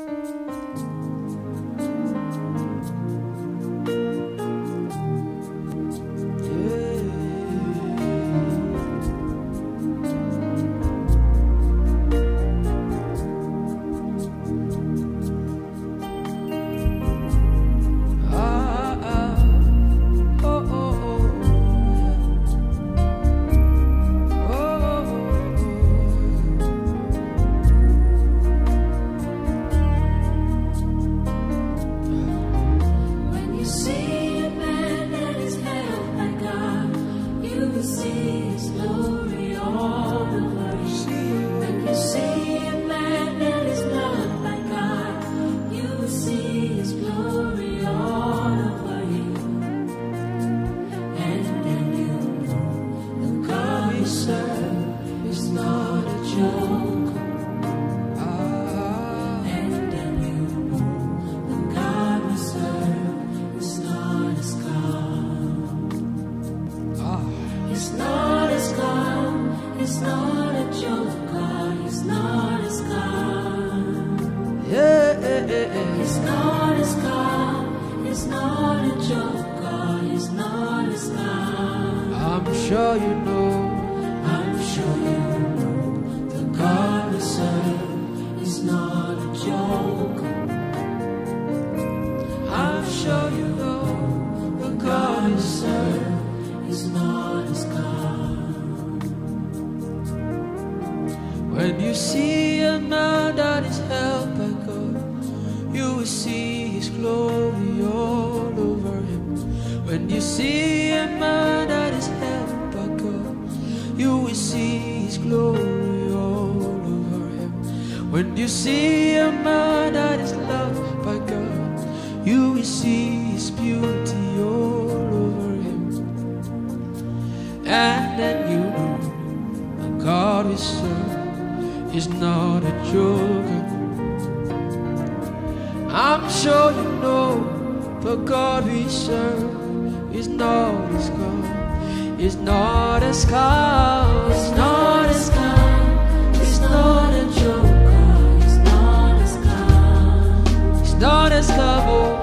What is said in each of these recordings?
When you see a man that is held by God, you will see His glory all over him. When you see a man that is held by God, you will see His glory all over him. When you see a man that is loved by God, you will see His beauty all over him. And then you know the God we serve is not a joker. I'm sure you know the God we serve is not a scam. It's not a scam. It's not a scam. It's not a joker. It's not a scam. It's not a scam. Oh.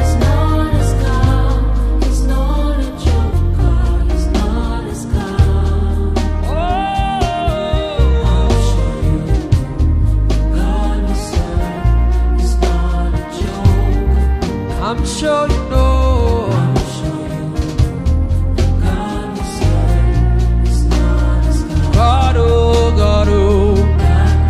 I'm sure you know. I'm sure you know. God we serve is not a scam. God, oh, God, oh.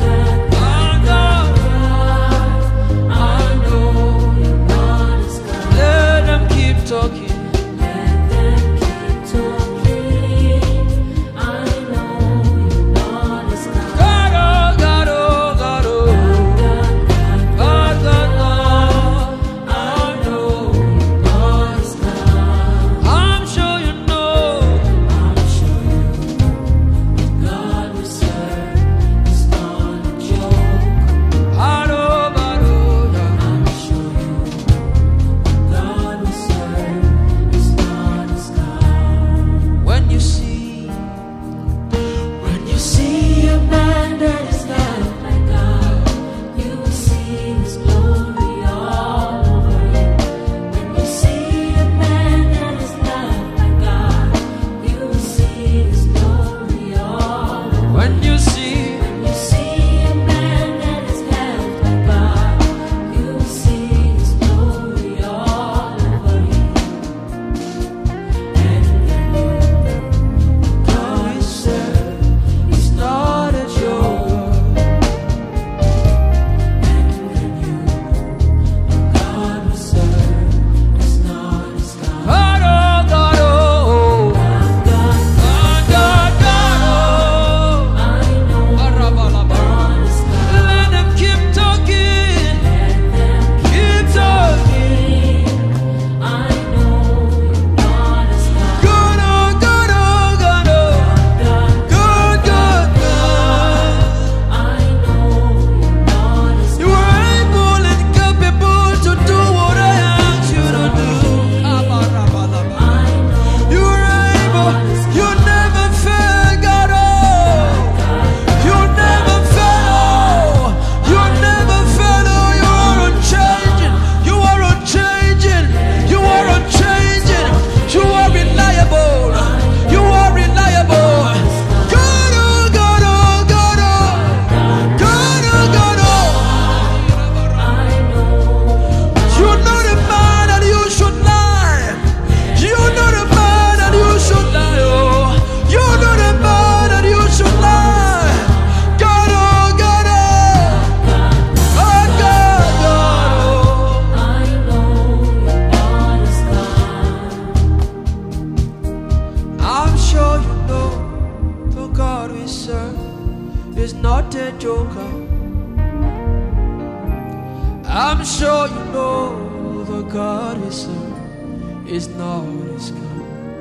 I'm sure you know the God we serve is not his God.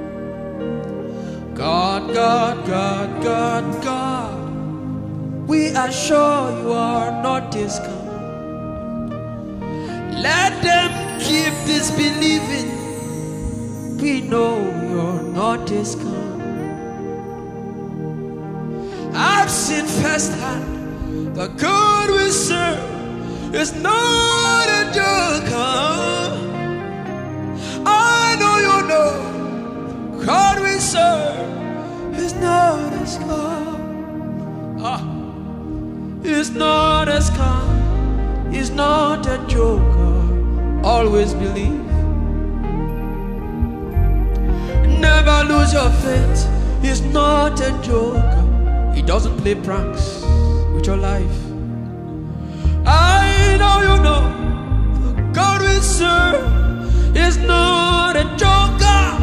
God, God, God, God, God, we are sure you are not his God. Let them keep disbelieving. We know you're not his God. I've seen firsthand the God we serve is not a joker. I know you know God we serve is not as God. He's not as God. He's not a joker. Always believe. Never lose your faith. He's not a joker. He doesn't play pranks with your life. I know you know the God we serve is not a joker.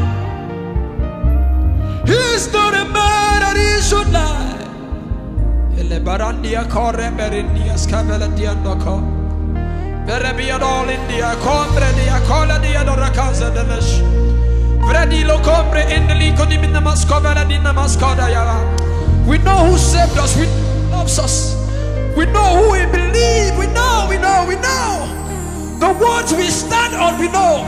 He's not a man that he should lie. Elebarandia corre berindia scavella diandoco. Verrebia all India, compre dia cola dia dora casa delesh. Vredi lo compre in the lico di minna mascovera di namascoda yava. We know who saved us, we loves us. We know who we believe, we know. The words we stand on, we know.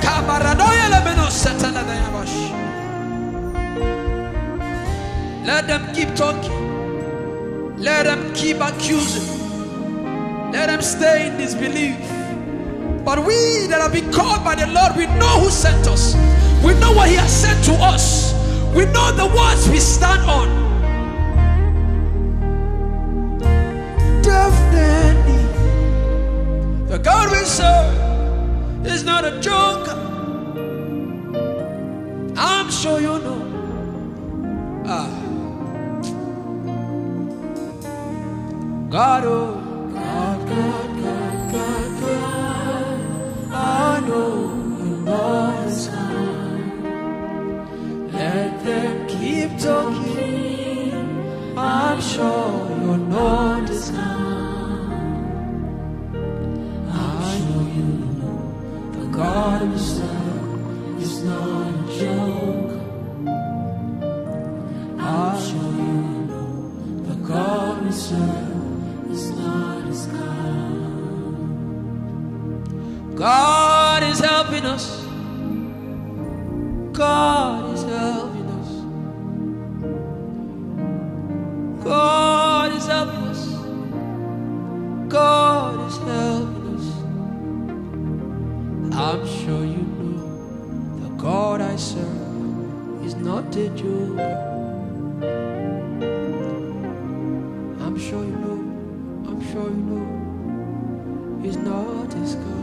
Let them keep talking. Let them keep accusing. Let them stay in disbelief. But we that have been called by the Lord, we know who sent us. We know what he has sent to us. We know the words we stand on. Definitely, the God we serve is not a joker. I'm sure you know. God, oh, God, God, God, God, God, I know you know his God. Let them keep talking. I'm sure you know his God. God we serve is not a joke. I'll show you know the God we serve is not his God. God is helping us. God is helping us. God is helping us. God is helping us. I'm sure you know the God I serve is not a joke. I'm sure you know, I'm sure you know, he's not his God.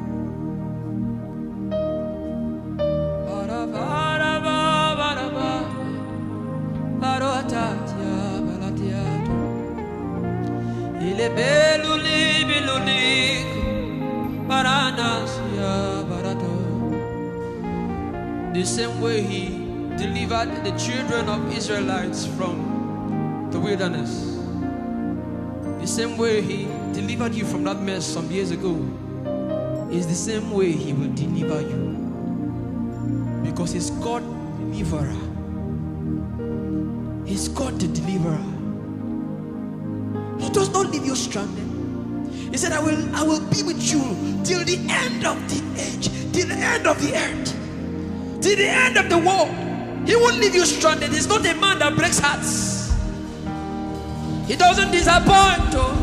The same way he delivered the children of Israelites from the wilderness, the same way he delivered you from that mess some years ago, is the same way he will deliver you. Because he's God deliverer. He's God the deliverer. He does not leave you stranded. He said, I will be with you till the end of the age, till the end of the earth, till the end of the world. He won't leave you stranded. He's not a man that breaks hearts. He doesn't disappoint. Oh.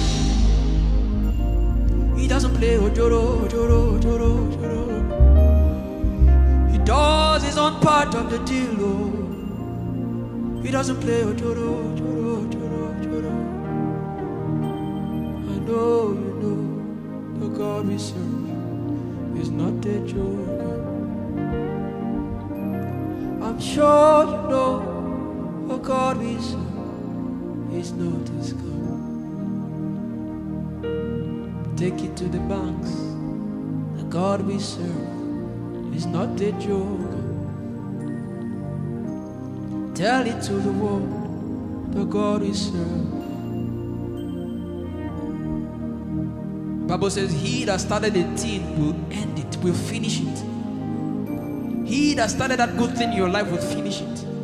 He doesn't play ojoro, ojoro, ojoro, ojoro. He does his own part of the deal. Oh. He doesn't play ojoro, ojoro, ojoro, ojoro. I know you know the God we serve is not a joke. I'm sure you know the God we serve is not his God. Take it to the banks. The God we serve is not a joke. Tell it to the world. The God we serve. Bible says, he that started a thing will end it, will finish it. He that started that good thing in your life will finish it.